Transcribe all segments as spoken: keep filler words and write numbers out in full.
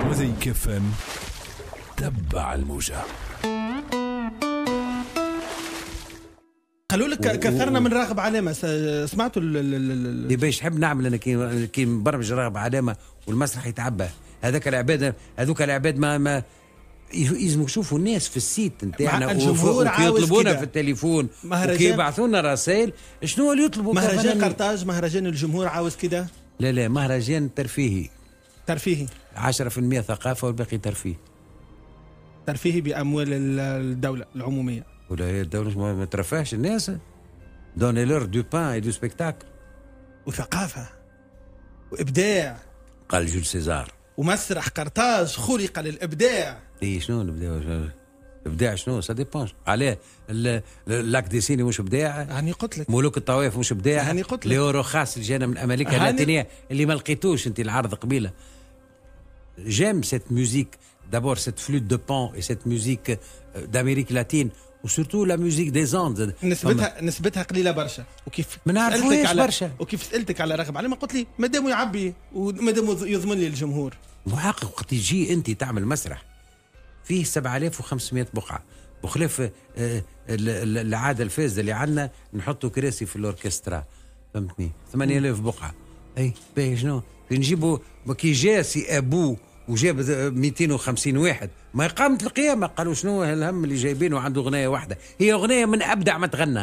مزيك اف ام، تبع الموجة. قالوا لك كثرنا من راغب علامة، سمعتوا اللي باش نحب نعمل انا كي كي نبرمج راغب علامة والمسرح يتعبى. هذاك العباد هذوك العباد ما ما يلزموا يشوفوا الناس في السيت نتاعنا ويطلبونا في التليفون وكيبعثوا لنا رسائل. شنو اللي يطلبوا؟ مهرجان قرطاج، مهرجان الجمهور عاوز كده؟ لا لا، مهرجان ترفيهي. ترفيهي عشرة بالمئة ثقافة والباقي ترفيه. ترفيهي بأموال الدولة العمومية. ولا هي الدولة ما ترفاهش الناس؟ دوني لور دو بان اي دو سبيكتاكل. وثقافة وإبداع. قال جول سيزار. ومسرح قرطاج خلق للإبداع. اي شنو الإبداع؟ الإبداع شنو؟ سا ديبونس. عليه لاك دي سيني مش إبداع؟ هاني قلت لك. ملوك الطوائف مش إبداع؟ هاني قلت لك. ليورو خاص اللي جانا من أمريكا اللاتينية اللي ما لقيتوش أنت العرض قبيلة. جيم سيت ميوزيك d'abord cette flûte de pan et cette musique d'Amérique latine وسورتو لا ميوزيك دي زاند. نسبتها نسبتها قليله برشا. وكيف ما نعرفوش برشا. وكيف سالتك على راغب علامة قلت لي مادام يعبي ومادام يضمن لي الجمهور. محقق وقت تجي انت تعمل مسرح فيه سبعة آلاف وخمسمائة بقعه بخلاف العاده الفاسده اللي عندنا نحطوا كراسي في الاوركسترا، فهمتني؟ ثمانية آلاف بقعه. اي باهي شنو نجيبوا كي جا سي ابو وجاب مئتين وخمسين واحد ما قامت القيامة. قالوا شنو الهم اللي جايبينه عنده أغنية واحدة؟ هي أغنية من أبدع ما تغنى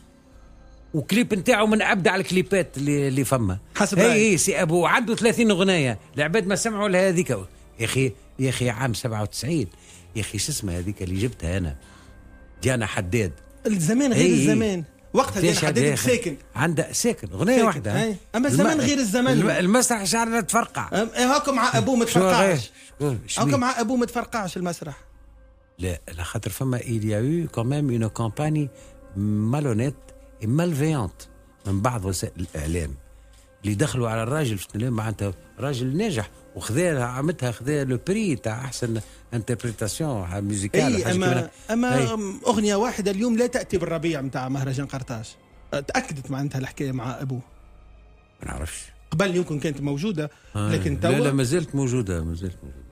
وكليب نتاعو من أبدع الكليبات اللي اللي فما. حسب هي هي سي أبو عنده ثلاثين أغنية العباد ما سمعوا لها هذيك. يا أخي يا أخي عام سبعة وتسعين يا أخي شو اسمها هذيك اللي جبتها أنا؟ ديانا حداد. الزمان غير الزمان. وقتها ديانا حداد ساكن عندها ساكن أغنية ساكن. واحدة. هاي. أما الزمان غير الزمان. المسرح شعرنا تفرقع. هاكم مع أبوه متفرقعش. هاكم مع أبوه متفرقعش المسرح. لا لا خاطر فما il y a eu quand même une campagne malhonnête et malveillante من بعض وسائل الإعلام اللي دخلوا على الراجل معناتها راجل ناجح وخذا عمتها خذا لو بري تاع أحسن انتربريتاسيون ميوزيكال. أي أما أما أي. أغنية واحدة اليوم لا تأتي بالربيع متاع مهرجان قرطاج. تأكدت معناتها الحكاية مع أبوه. ما نعرفش قبل يمكن كانت موجودة لكن لا لا ما زالت موجودة ما زالت موجودة.